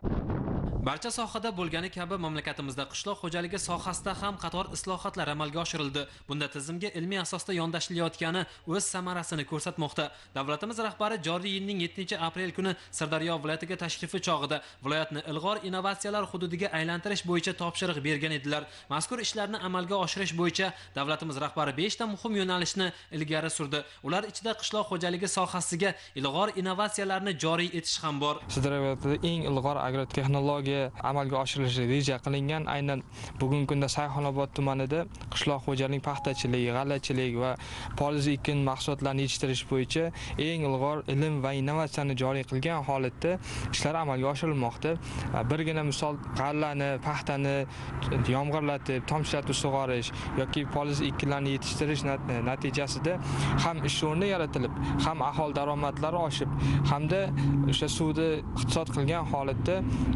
Barcha sohada bo'lgani kabi mamlakatimizda qishloq xo'jaligi sohasida ham qator islohotlar amalga oshirildi. Bunda tizimga ilmiy asosda yondashilayotgani o'z samarasini ko'rsatmoqda. Davlatimiz rahbari joriy yilning 7-aprel kuni Sirdaryo viloyatiga tashrifi chog'ida viloyatni ilg'or innovatsiyalar hududiga aylantirish bo'yicha topshiriq bergan edilar. Mazkur ishlarni amalga oshirish bo'yicha davlatimiz rahbari 5 ta muhim yo'nalishni ilgari surdi. Ular ichida qishloq xo'jaligi sohasiga ilg'or innovatsiyalarni joriy etish ham bor. Sirdaryo viloyatida eng ilg'or agrotexnologiya amalga oshirilishi reja qilingan. Aynan bugungi kunda Sayxonobod tumanida qishloq xo'jaligi, paxtachilik, g'allachilik va poliz ekin mahsulotlarini yetishtirish bo'yicha eng ilg'or ilm va innovatsiyani joriy qilgan holatda ishlar amalga oshirilmoqda. Birgina misol g'allani, paxtani yomg'irlatib, tomchilatib sug'orish yoki poliz ekinlarni yetishtirish natijasida ham ish o'rni yaratilib, ham aholi daromadlari oshib, hamda o'sha suvni iqtisod qilgan holatda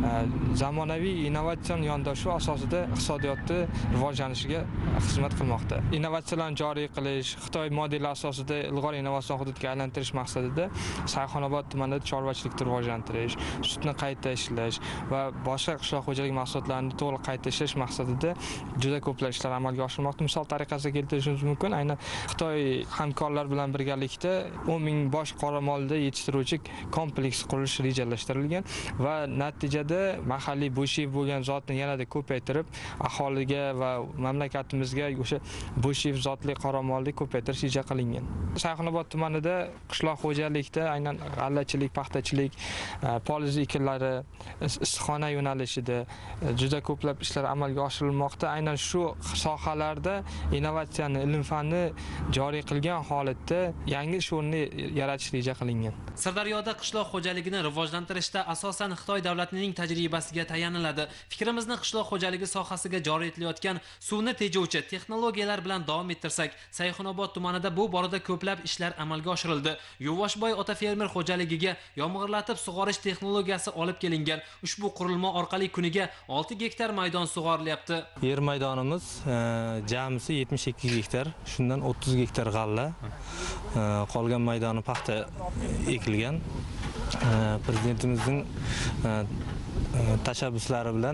zamonaviy innovatsion yondashuv asosida iqtisodiyotni rivojlanishiga xizmat qilmoqda. Innovatsiyalarni joriy qilish, Xitoy modeli asosida ilg'or innovatsion hududga aylantirish maqsadida Sayxonobod tumanida chorvachilikni rivojlantirish, sutni qayta ishlash va boshqa qishloq xo'jaligi mahsulotlarini to'liq qayta ishlash maqsadida juda ko'plab ishlar amalga oshirilmoqda. Misol tariqasida keltirishimiz mumkin. Aynan Xitoy hamkorlar bilan birgalikda 10 ming bosh qoramolni yetishtiruvchi kompleks qurish rejalashtirilgan va natijada mahalliy bo'shiyev bo'lgan zotni yanada ko'paytirib, aholiga va mamlakatimizga o'sha bo'shiyev zotli qoramolni ko'paytirish reja qilingan. Sayxonobod tumanida qishloq xo'jalikda aynan g'allachilik, paxtachilik, poliz ekinlari, issiqxona yo'nalishida juda ko'plab ishlar amalga oshirilmoqda. Aynan shu sohalarda innovatsiyani, ilm-fanni joriy qilgan holatda yangi ish o'rni yaratish reja qilingan. Sirdaryoda qishloq xo'jaligini rivojlantirishda asosan Xitoy davlatining tajribasiga tayaniladi. Fikrimizni qishloq xo'jaligi sohasiga joriy etilayotgan suvni tejovchi texnologiyalar bilan davom ettirsak, Sayxonobod tumanida bu borada ko'plab ishlar amalga oshirildi. Yuvoshboy ota fermer xo'jaligiga yomg'irlatib sug'orish texnologiyasi olib kelingan. Ushbu qurilma orqali kuniga 6 gektar maydon sug'orilyapti. Yer maydonimiz jamisi 72 gektar, shundan 30 gektar g'alla, qolgan maydoni paxta ekilgan. Prezidentimizning tashabbuslari bilan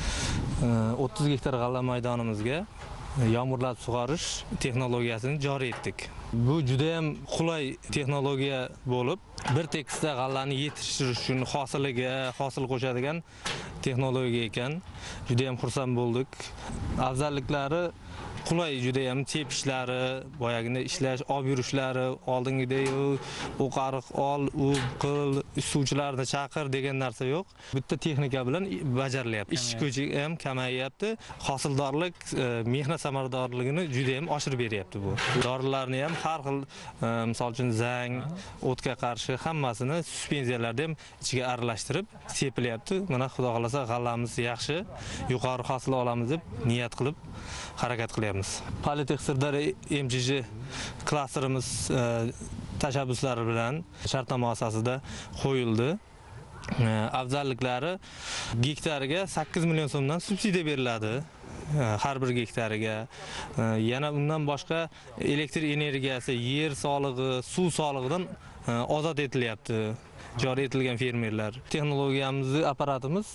30 gektar g'alla maydonimizga yomg'irlatib sug'orish texnologiyasini joriy etdik. Bu juda ham qulay texnologiya bo'lib, bir tekisda g'allani yetishtirish uchun hosil qo'shadigan texnologiya ekan. Juda ham xursand bo'ldik. Afzalliklari qulay, juda ham tepishlari, boyagina ishlash, olib yurishlari, oldingidek o'qariq ol, u qil, suvchilarni chaqir degan narsa yo'q. Bitta texnika bilan bajarilyapti. Ish kuchi ham kamayyapti. Hosildorlik, mehnat samaradorligini juda ham oshirib beryapti bu. Dorilarni ham har xil, misol uchun zang, o'tga qarshi hammasini suspenziyalarda ham ichiga aralashtirib sepilyapti. Mana xudo xolasa g'allamiz yaxshi, yuqori hosil olamiz deb niyat qilib harakat qilyapmiz. Politex Sirdaryo MJJ klasterimiz tashabbuslari bilan shartnoma asosida qo'yildi. Afzalliklari gektariga 8 million so'mdan subsidiya beriladi. Har bir gektariga. Yana undan boshqa elektr energiyasi, yer solig'i, suv solig'idan ozod etilyapti. Joriy etilgan fermerlar. Texnologiyamizning apparatimiz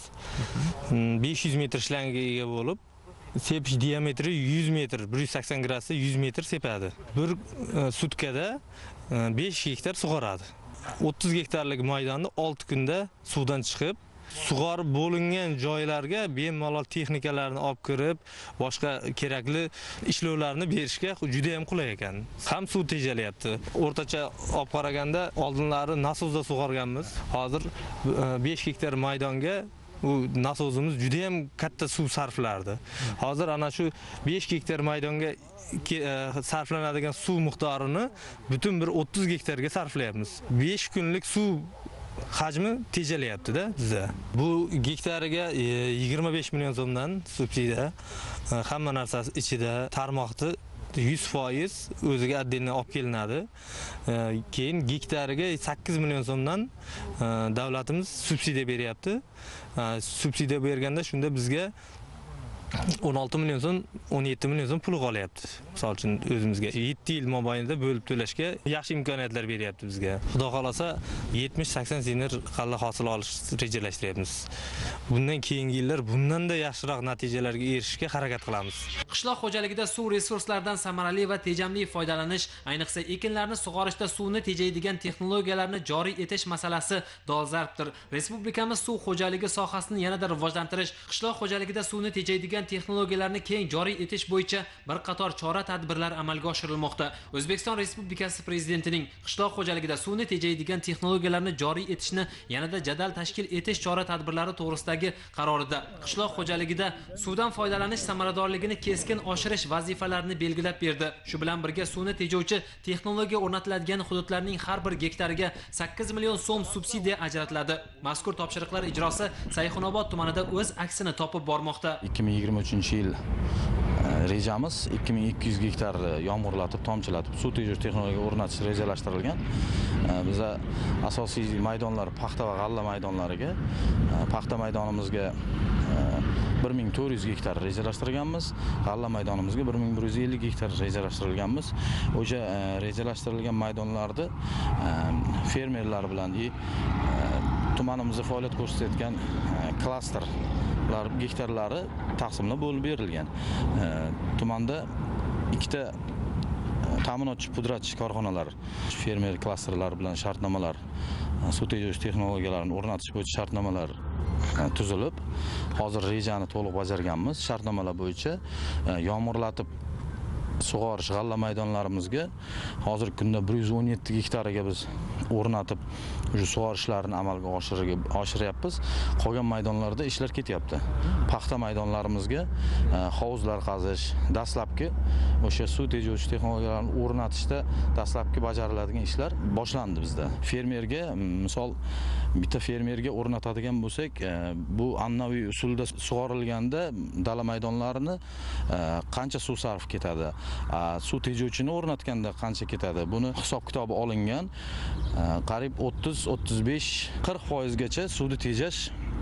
500 metr shlangaga ega bo'lib, sepish diametri 100 metr, 180 gradusda 100 metr sepadi. Bir sutkada 5 gektar sug'oradi. 30 gektarlik maydonni 6 kunda suvdan chiqib, sug'orib bo'lingan joylarga bemalol texnikalarni olib kirib, boshqa kerakli ishlovlarni berishga juda ham qulay ekan. Ham suv tejalyapti. O'rtacha olib qaraganda oldinlari nasozda sug'organmiz. Hozir 5 gektar maydonga u nasozimiz juda ham katta suv sarflardi. Hozir ana shu 5 gektar maydonga sarflanadigan suv miqdorini butun bir 30 gektarga sarflayapmiz. 5 kunlik suv hajmi tejalyapti-da bizda. Bu gektariga 25 million so'mdan subsidiya, hamma narsasi ichida, tarmoqni 100% o'ziga отдельно olib kelinadi. Keyin gektariga 8 million so'mdan davlatimiz subsidiya beryapti. Subsidiya berganda shunda bizga 16 milyon so'm, 17 milyon so'm pul qolyapti. Misol uchun o'zimizga 7 yil mobaynida bo'lib to'lashga yaxshi imkoniyatlar beryapti bizga. Xudo xolasa 70-80 senir qalla hosil olish rejalashtiryapmiz. Bundan keyingi yillar bundan-da yaxshiroq natijalarga erishishga harakat qilamiz. Qishloq xo'jaligida suv resurslaridan samarali va tejamli foydalanish, ayniqsa ekinlarni sug'orishda suvni tejaydigan texnologiyalarni joriy etish masalasi dolzarbdir. Respublikamiz suv xo'jaligi sohasini yanada rivojlantirish, qishloq xo'jaligida suvni tejaydigan texnologiyalarni keng joriy etish bo'yicha bir qator chora-tadbirlar amalga oshirilmoqda. O'zbekiston Respublikasi Prezidentining qishloq xo'jaligida suvni tejaydigan texnologiyalarni joriy etishni yanada jadal tashkil etish chora-tadbirlari to'g'risidagi qarorida qishloq xo'jaligida suvdan foydalanish samaradorligini keskin oshirish vazifalarini belgilab berdi. Shu bilan birga suvni tejovchi texnologiya o'rnatiladigan hududlarning har bir gektariga 8 million so'm subsidiya ajratiladi. Mazkur topshiriqlar ijrosi Sayxunobod tumanida o'z aksini topib bormoqda. 2023-yil rejamiz 2200 gektar yomg'irlatib, tomchilatib suv tejovchi texnologiya o'rnatish rejalashtirilgan. Biza asosiy maydonlar paxta va g'alla maydonlariga, paxta maydonimizga 1400 gektar rejalashtirganmiz, g'alla maydonimizga 1150 gektar rejalashtirilganmiz. O'sha rejalashtirilgan maydonlarda fermerlar bilan tumanimizda faoliyat ko'rsatayotgan klaster gektarlari taqsimlab bo'lib berilgan. Tumanda ikkita ta'minotchi pudratchi korxonalar, fermer klasterlari bilan shartnomalar, suv tejovchi texnologiyalarini o'rnatish bo'yicha shartnomalar tuzilib, hozir rejani to'liq bajarganmiz. Shartnomalar bo'yicha yomg'irlatib sug'orish g'alla maydonlarimizga hozirgi kunda 117 gektariga biz o'rnatib, shu sug'orishlarni amalga oshiryapmiz. Qolgan maydonlarda ishlar ketyapti. Paxta maydonlarimizga hovuzlar qazish, dastlabki o'sha suv tejovchi texnologiyalarni o'rnatishda dastlabki bajariladigan ishlar boshlandi bizda. Fermerga, misol bitta fermerga o'rnatadigan bo'lsak, bu an'anaviy usulda sug'orilganda dala maydonlarini qancha suv sarf ketadi, suv tejovchini o'rnatganda qancha ketadi, buni hisob-kitobi olingan. Qariyb 30-35-40% gacha suvni tejash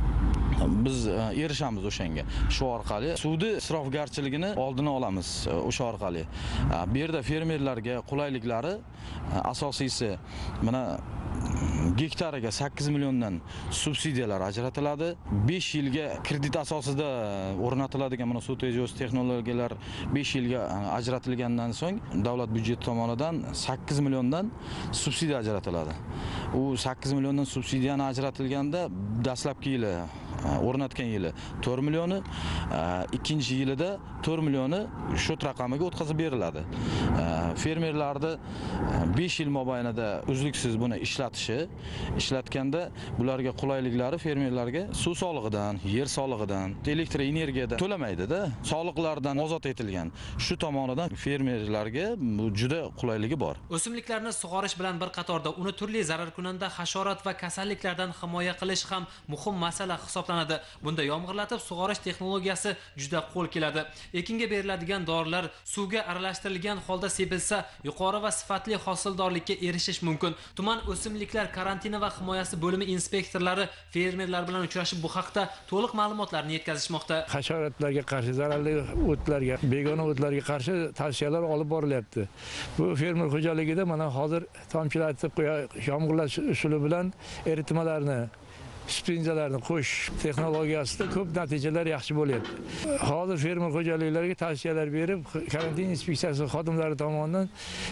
biz erishamiz o'shanga. Shu orqali suvni isrofgarchiligini oldini olamiz o'sha orqali. Bu yerda fermerlarga qulayliklari asosiysi mana gektariga 8 milliondan subsidiyalar ajratiladi. 5 yilga kredit asosida o'rnatiladigan mana suv tejovchi texnologiyalar 5 yilga ajratilgandan so'ng davlat byudjeti tomonidan 8 milliondan subsidiya ajratiladi. U 8 milliondan subsidiyani ajratilganda dastlabki yili o'rnatgan yili 4 millioni, ikkinchi yilida 4 millioni shu raqamiga o'tkazib beriladi. Fermerlarni 5 yil mobaynida uzluksiz buni ishlatganda bularga qulayliklari fermerlarga suv solig'idan, yer solig'idan, elektr energiyadan to'lamaydi-da, soliqlardan ozod etilgan. Shu tomonidan fermerlarga bu juda qulayligi bor. O'simliklarni sug'orish bilan bir qatorda uni turli zararkunanda hasharot va kasalliklardan himoya qilish ham muhim masala hisoblanadi. Bunda yomg'irlatib sug'orish texnologiyasi juda qo'l keladi. Ekinga beriladigan dorilar suvga aralashtirilgan holda sepilsa, yuqori va sifatli hosildorlikka erishish mumkin. Tuman o'simliklar karantini va himoyasi bo'limi inspektorlari fermerlar bilan uchrashib bu haqda to'liq ma'lumotlarni yetkazishmoqda. Hasharotlarga qarshi, zararli o'tlarga, begona o'tlarga qarshi tavsiyalar olib borilyapti. Bu fermer xo'jaligida mana hozir tomchilatib yomg'irlash usuli bilan eritmalarni, sprinzalarni qo'sh texnologiyasida ko'p natijalar yaxshi bo'lyapti. Hozir fermer xo'jaliklariga tavsiyalar berib, karantin inspeksiyasi xodimlari tomonidan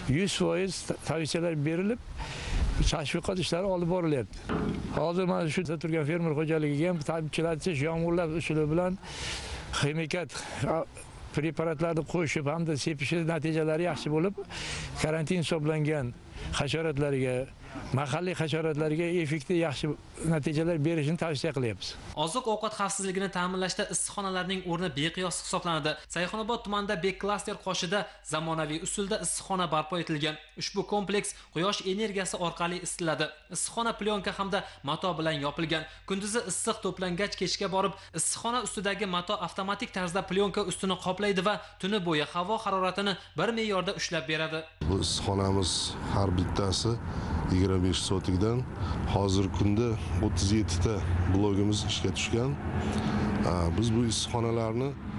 100% tavsiyalar berilib, tashviqot ishlari olib borilyapti. Hozir mana shu turgan fermer xo'jaligiga ham tomchilatish, yomg'irlash usuli bilan ximikat preparatlarni qo'shib hamda sepish natijalari yaxshi bo'lib, karantin hisoblangan hasharotlarga, mahalliy hasharotlarga effektiv yaxshi natijalar berishini tavsiya qilyapmiz. Oziq-ovqat xavfsizligini ta'minlashda issiqxonalarning o'rni beqiyos hisoblanadi. Sayxunobod tumanida Bek klaster qoshida zamonaviy usulda issiqxona barpo etilgan. Ushbu kompleks quyosh energiyasi orqali isitiladi. Issiqxona plyonka hamda mato bilan yopilgan. Kunduzi issiq to'plangach kechga borib, issiqxona ustidagi mato avtomatik tarzda plyonka ustini qoplaydi va tuni bo'yi havo haroratini bir me'yorda ushlab beradi. Bu issiqxonamiz har bittasi 25 sotikdan hozirgi kunda 37 ta blogimiz ishga tushgan. Biz bu issiqxonalarni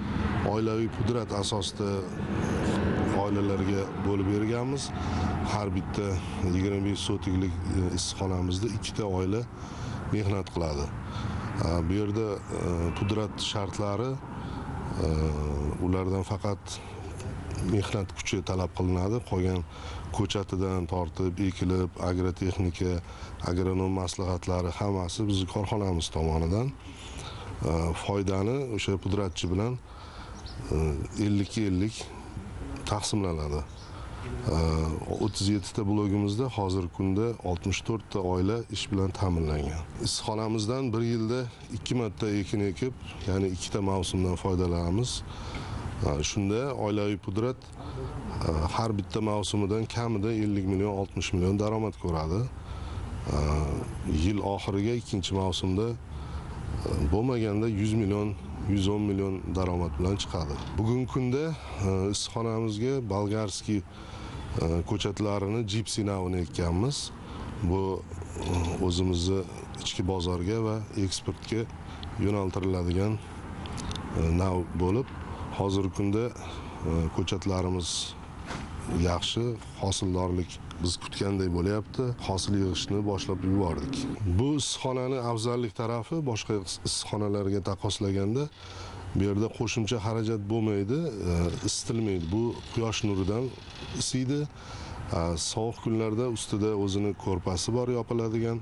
oilaviy pudrat asosida oilalarga bo'lib berganmiz. Har bitta 25 sotiklik issiqxonamizda 2 ta oila mehnat qiladi. Bu yerda pudrat shartlari ulardan faqat mehnat kuchi talab qilinadi. Qolgan ko'chatidan tortib, ekilib, agrotexnika, agronom maslahatlari hammasi bizning korxonamiz tomonidan foydani o'sha pudratchi bilan 50-50 taqsimlanadi. 37 ta blogimizda hozirgi kunda 64 ta oila ish bilan ta'minlangan. Issiqxonamizdan bir yilda 2 marta ekin ekib, ya'ni 2 ta mavsumdan foydalanamiz. Shunda oilaviy pudrat har bitta mavsumidan kamida 50 million 60 million daromad ko'radi. Yil oxiriga ikkinchi mavsumda bo'lmaganda 100 million 110 million daromad bilan chiqadi. Bugungi kunda issiqxonamizga bolgarskiy ko'chatlarini Gypsy navini ekkanmiz. Bu o'zimizni ichki bozorga va eksportga yo'naltiriladigan nav bo'lib, hozirgi kunda ko'chatlarimiz yaxshi, hosildorlik biz kutganday bo'lyapti. Hosil yig'ishni boshlab yubordik. Bu issiqxonaning afzallik tarafi boshqa issiqxonalarga taqqoslaganda bu yerda qo'shimcha xarajat bo'lmaydi, isitilmaydi. Bu quyosh nuridan isiydi. Sovuq kunlarda ustida o'zini ko'rpasi bor yopiladigan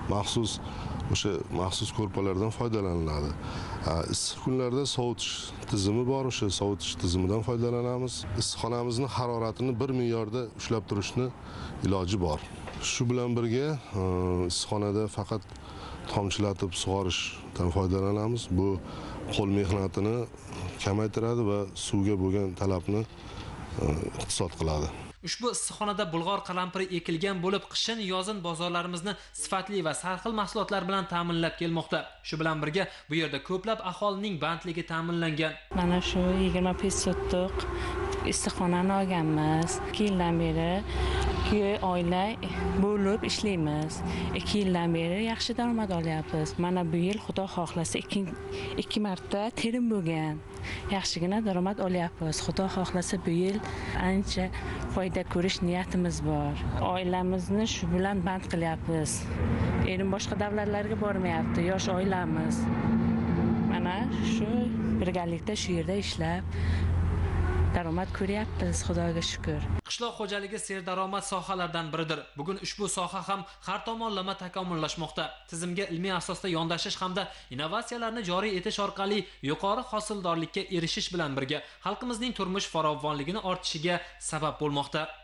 maxsus ko'rpalardan foydalaniladi. Issiq kunlarda sovutish tizimi bor, o'sha sovutish tizimidan foydalanamiz. Issiqxonamizni haroratini bir me'yorda ushlab turishni iloji bor. Shu bilan birga issiqxonada faqat tomchilatib sug'orishdan foydalanamiz. Bu qo'l mehnatini kamaytiradi va suvga bo'lgan talabni iqtisod qiladi. Ushbu issiqxonada bulg'or qalampiri ekilgan bo'lib, qishin-yozin bozorlarimizni sifatli va sarxil mahsulotlar bilan ta'minlab kelmoqda. Shu bilan birga bu yerda ko'plab aholining bandligi ta'minlangan. Mana shu 25 sotix issiqxonani olganmiz. 2 yildan beri oila bo'lib ishlaymiz. 2 yildan beri yaxshi daromad olyapmiz. Mana bu yil Xudo xohlasa 2 marta terim bo'lgan. Yaxshigina daromad olyapmiz. Xudo xohlasa bu yil ancha foyda ko'rish niyatimiz bor. Oilamizni shu bilan band qilyapmiz. Erim boshqa davlatlarga bormayapti, yosh oilamiz. Mana shu birgalikda shu yerda ishlab daromad ko'ryapmiz, Xudoga shukr. Qishloq xo'jaligi serdaromad sohalardan biridir. Bugun ushbu soha ham har tomonlama takomillashmoqda. Tizimga ilmiy asosda yondashish hamda innovatsiyalarni joriy etish orqali yuqori hosildorlikka erishish bilan birga xalqimizning turmush farovonligini ortishiga sabab bo'lmoqda.